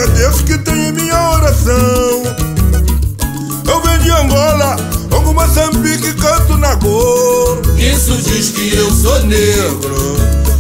agradeço que tem em minha oração. Eu venho de Angola, Congo, Moçambique, canto na cor. Isso diz que eu sou negro.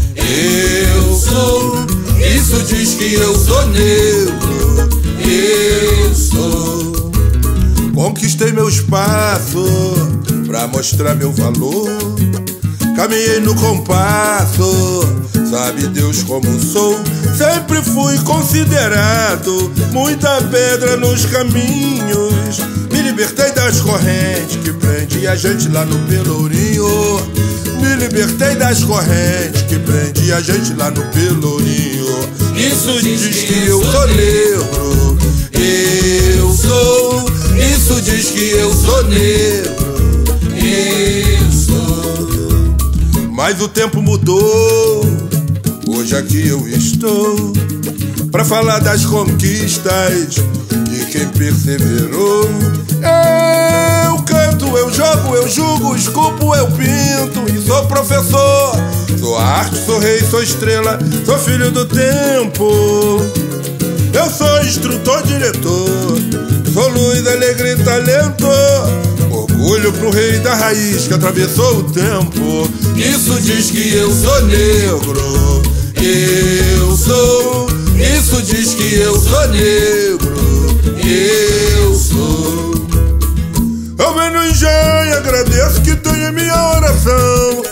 Eu sou. Isso diz que eu sou negro. Eu sou. Conquistei meu espaço pra mostrar meu valor. Caminhei no compasso, sabe Deus como sou. Sempre fui considerado, muita pedra nos caminhos. Me libertei das correntes que prende a gente lá no Pelourinho. Me libertei das correntes que prende a gente lá no Pelourinho. Isso diz que eu sou negro. Eu sou. Isso diz que eu sou negro. Eu sou. Mas o tempo mudou. Hoje aqui eu estou pra falar das conquistas de quem perseverou. Eu canto, eu jogo, eu julgo, esculpo, eu pinto e sou professor. Sou arte, sou rei, sou estrela, sou filho do tempo. Eu sou instrutor, diretor, sou luz, alegria e talento. Orgulho pro rei da raiz que atravessou o tempo. Isso diz que eu sou negro. Eu sou. Isso diz que eu sou negro. Eu sou. Eu venho no engenho e agradeço que tem em minha oração.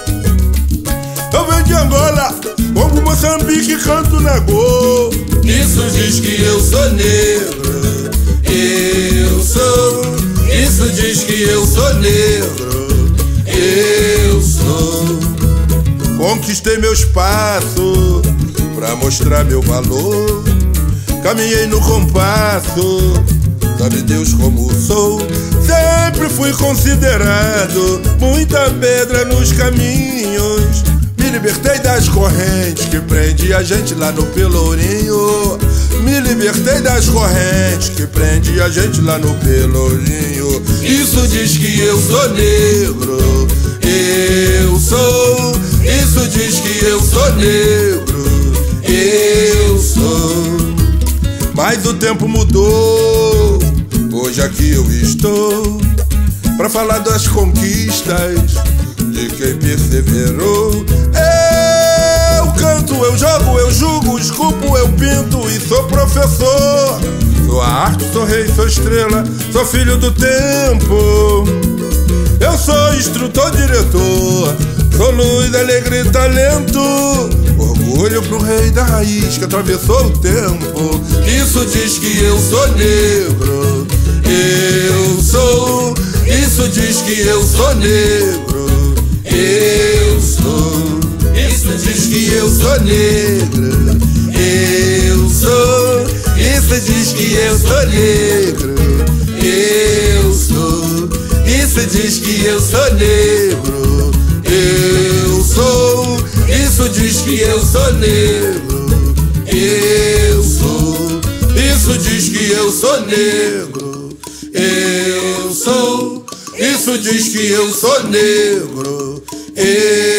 Eu venho de Angola, Congo, Moçambique, canto na cor. Isso diz que eu sou negro. Eu sou. Isso diz que eu sou negro. Eu sou. Conquistei meu espaço pra mostrar meu valor. Caminhei no compasso, sabe Deus como sou. Sempre fui considerado, muita pedra nos caminhos. Me libertei das correntes que prende a gente lá no Pelourinho. Me libertei das correntes que prende a gente lá no Pelourinho. Isso diz que eu sou negro. Eu sou. Isso diz que eu sou negro. Eu sou. Mas o tempo mudou. Hoje aqui eu estou pra falar das conquistas de quem perseverou. Eu canto, eu jogo, eu julgo, esculpo, eu pinto e sou professor. Sou arte, sou rei, sou estrela, sou filho do tempo. Eu sou instrutor, diretor, sou luz, alegria e talento. Orgulho pro rei da raiz que atravessou o tempo. Isso diz que eu sou negro. Eu sou. Isso diz que eu sou negro. Eu sou. Isso diz que eu sou negro. Eu sou. Isso diz que eu sou negro. Eu sou. Isso diz que eu sou negro. Eu sou. Isso diz que eu sou negro. Eu sou. Isso diz que eu sou negro. Eu sou. Isso diz que eu sou negro.